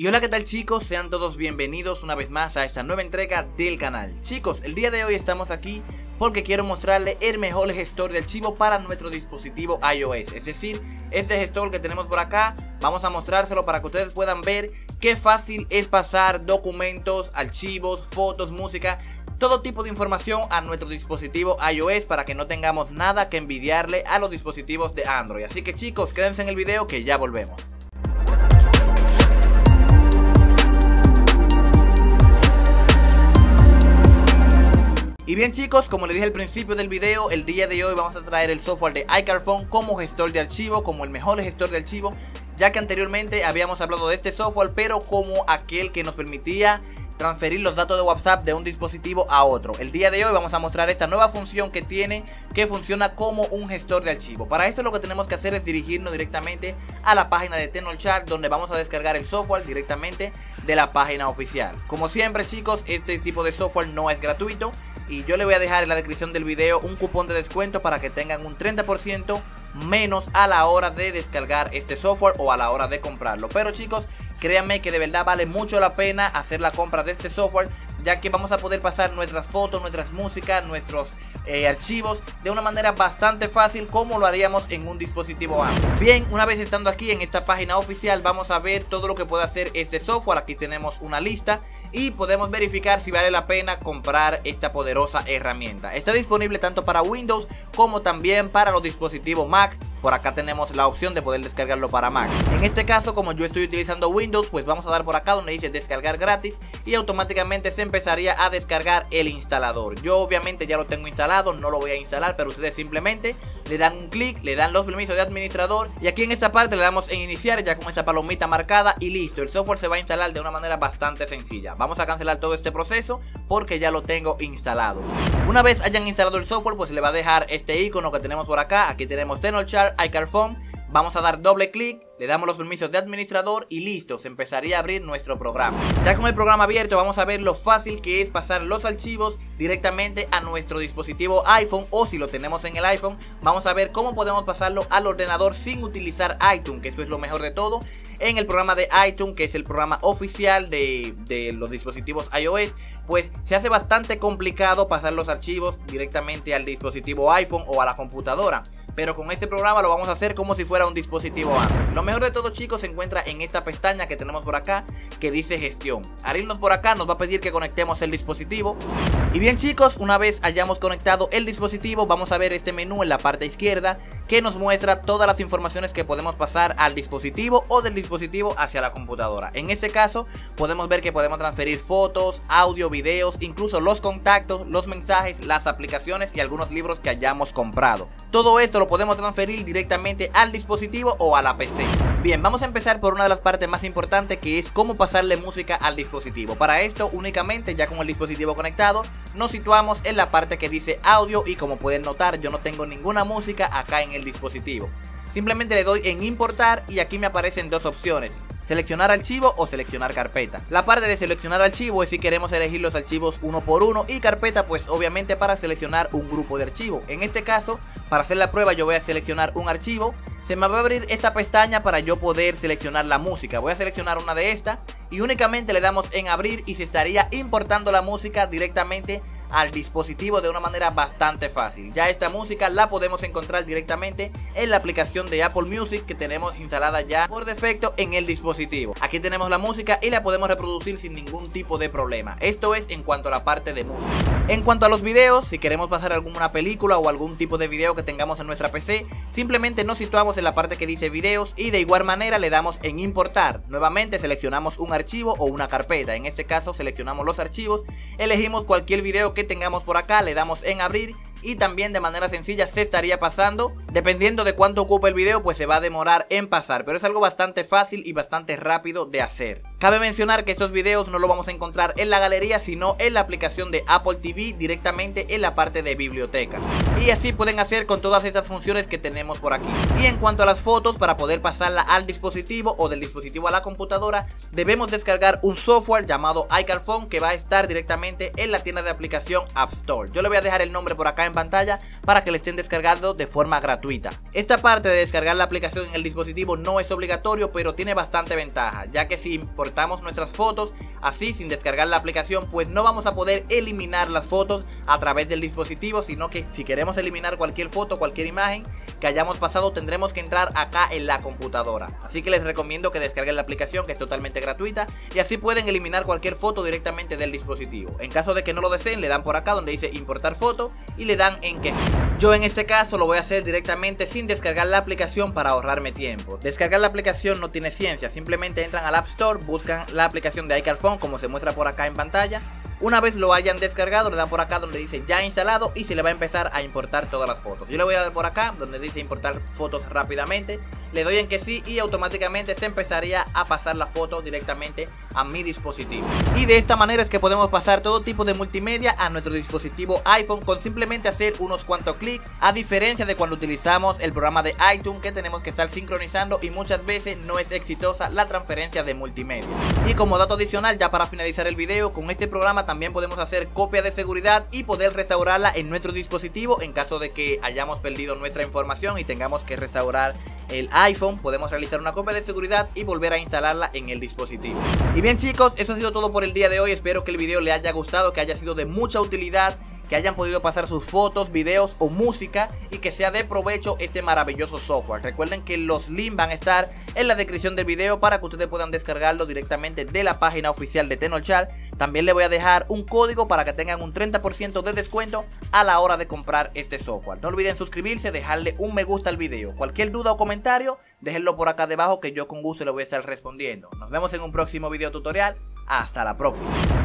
Y hola, ¿qué tal chicos? Sean todos bienvenidos una vez más a esta nueva entrega del canal. Chicos, el día de hoy estamos aquí porque quiero mostrarles el mejor gestor de archivo para nuestro dispositivo iOS. Es decir, este gestor que tenemos por acá, vamos a mostrárselo para que ustedes puedan ver qué fácil es pasar documentos, archivos, fotos, música, todo tipo de información a nuestro dispositivo iOS para que no tengamos nada que envidiarle a los dispositivos de Android. Así que chicos, quédense en el video que ya volvemos. Y bien chicos, como les dije al principio del video, el día de hoy vamos a traer el software de iCarphone como gestor de archivo, como el mejor gestor de archivo, ya que anteriormente habíamos hablado de este software, pero como aquel que nos permitía transferir los datos de WhatsApp de un dispositivo a otro. El día de hoy vamos a mostrar esta nueva función que tiene, que funciona como un gestor de archivo. Para esto lo que tenemos que hacer es dirigirnos directamente a la página de Tenorshare, donde vamos a descargar el software directamente de la página oficial. Como siempre chicos, este tipo de software no es gratuito, y yo le voy a dejar en la descripción del video un cupón de descuento para que tengan un 30% menos a la hora de descargar este software o a la hora de comprarlo. Pero chicos, créanme que de verdad vale mucho la pena hacer la compra de este software, ya que vamos a poder pasar nuestras fotos, nuestras músicas, nuestros archivos de una manera bastante fácil, como lo haríamos en un dispositivo Android. Bien, una vez estando aquí en esta página oficial, vamos a ver todo lo que puede hacer este software. Aquí tenemos una lista y podemos verificar si vale la pena comprar esta poderosa herramienta. Está disponible tanto para Windows como también para los dispositivos Mac. Por acá tenemos la opción de poder descargarlo para Mac. En este caso, como yo estoy utilizando Windows, pues vamos a dar por acá donde dice descargar gratis y automáticamente se empezaría a descargar el instalador. Yo obviamente ya lo tengo instalado, no lo voy a instalar, pero ustedes simplemente le dan un clic, le dan los permisos de administrador y aquí en esta parte le damos en iniciar ya con esa palomita marcada y listo. El software se va a instalar de una manera bastante sencilla. Vamos a cancelar todo este proceso porque ya lo tengo instalado. Una vez hayan instalado el software, pues le va a dejar este icono que tenemos por acá. Aquí tenemos Tenorshare, iCarphone. Vamos a dar doble clic, le damos los permisos de administrador y listo, se empezaría a abrir nuestro programa. Ya con el programa abierto vamos a ver lo fácil que es pasar los archivos directamente a nuestro dispositivo iPhone, o si lo tenemos en el iPhone, vamos a ver cómo podemos pasarlo al ordenador sin utilizar iTunes, que esto es lo mejor de todo. En el programa de iTunes, que es el programa oficial de los dispositivos iOS, pues se hace bastante complicado pasar los archivos directamente al dispositivo iPhone o a la computadora. Pero con este programa lo vamos a hacer como si fuera un dispositivo Android. Lo mejor de todo chicos se encuentra en esta pestaña que tenemos por acá, que dice gestión. Al irnos por acá nos va a pedir que conectemos el dispositivo. Y bien chicos, una vez hayamos conectado el dispositivo, vamos a ver este menú en la parte izquierda, que nos muestra todas las informaciones que podemos pasar al dispositivo o del dispositivo hacia la computadora. En este caso podemos ver que podemos transferir fotos, audio, videos, incluso los contactos, los mensajes, las aplicaciones y algunos libros que hayamos comprado. Todo esto lo podemos transferir directamente al dispositivo o a la PC. Bien, vamos a empezar por una de las partes más importantes, que es cómo pasarle música al dispositivo. Para esto únicamente, ya con el dispositivo conectado, nos situamos en la parte que dice audio y como pueden notar yo no tengo ninguna música acá en el dispositivo. Simplemente le doy en importar y aquí me aparecen dos opciones: seleccionar archivo o seleccionar carpeta. La parte de seleccionar archivo es si queremos elegir los archivos uno por uno, y carpeta pues obviamente para seleccionar un grupo de archivos. En este caso, para hacer la prueba yo voy a seleccionar un archivo. Se me va a abrir esta pestaña para yo poder seleccionar la música. Voy a seleccionar una de estas y únicamente le damos en abrir y se estaría importando la música directamente al dispositivo de una manera bastante fácil. Ya esta música la podemos encontrar directamente en la aplicación de Apple Music que tenemos instalada ya por defecto en el dispositivo. Aquí tenemos la música y la podemos reproducir sin ningún tipo de problema. Esto es en cuanto a la parte de música. En cuanto a los videos, si queremos pasar alguna película o algún tipo de video que tengamos en nuestra PC, simplemente nos situamos en la parte que dice videos y de igual manera le damos en importar. Nuevamente seleccionamos un archivo o una carpeta. En este caso seleccionamos los archivos, elegimos cualquier video que tengamos por acá, le damos en abrir y también de manera sencilla se estaría pasando. Dependiendo de cuánto ocupe el video, pues se va a demorar en pasar, pero es algo bastante fácil y bastante rápido de hacer. Cabe mencionar que estos videos no los vamos a encontrar en la galería, sino en la aplicación de Apple TV, directamente en la parte de biblioteca. Y así pueden hacer con todas estas funciones que tenemos por aquí. Y en cuanto a las fotos, para poder pasarla al dispositivo o del dispositivo a la computadora, debemos descargar un software llamado iCarphone, que va a estar directamente en la tienda de aplicación App Store. Yo le voy a dejar el nombre por acá en pantalla para que le estén descargando de forma gratuita. Esta parte de descargar la aplicación en el dispositivo no es obligatorio, pero tiene bastante ventaja, ya que si por importamos nuestras fotos así sin descargar la aplicación, pues no vamos a poder eliminar las fotos a través del dispositivo, sino que si queremos eliminar cualquier foto, cualquier imagen que hayamos pasado, tendremos que entrar acá en la computadora. Así que les recomiendo que descarguen la aplicación, que es totalmente gratuita, y así pueden eliminar cualquier foto directamente del dispositivo. En caso de que no lo deseen, le dan por acá donde dice importar foto y le dan en que sí. Yo en este caso lo voy a hacer directamente sin descargar la aplicación para ahorrarme tiempo. Descargar la aplicación no tiene ciencia, simplemente entran al App Store, buscan la aplicación de iCarphone como se muestra por acá en pantalla. Una vez lo hayan descargado, le dan por acá donde dice ya instalado y se le va a empezar a importar todas las fotos. Yo le voy a dar por acá donde dice importar fotos rápidamente, le doy en que sí y automáticamente se empezaría a pasar la foto directamente a mi dispositivo. Y de esta manera es que podemos pasar todo tipo de multimedia a nuestro dispositivo iPhone con simplemente hacer unos cuantos clics, a diferencia de cuando utilizamos el programa de iTunes, que tenemos que estar sincronizando y muchas veces no es exitosa la transferencia de multimedia. Y como dato adicional, ya para finalizar el video, con este programa también podemos hacer copia de seguridad y poder restaurarla en nuestro dispositivo en caso de que hayamos perdido nuestra información y tengamos que restaurar el iPhone. Podemos realizar una copia de seguridad y volver a instalarla en el dispositivo. Y bien chicos, eso ha sido todo por el día de hoy. Espero que el video les haya gustado, que haya sido de mucha utilidad, que hayan podido pasar sus fotos, videos o música y que sea de provecho este maravilloso software. Recuerden que los links van a estar en la descripción del video para que ustedes puedan descargarlo directamente de la página oficial de Tenorshare. También les voy a dejar un código para que tengan un 30% de descuento a la hora de comprar este software. No olviden suscribirse, dejarle un me gusta al video. Cualquier duda o comentario, déjenlo por acá debajo que yo con gusto le voy a estar respondiendo. Nos vemos en un próximo video tutorial. Hasta la próxima.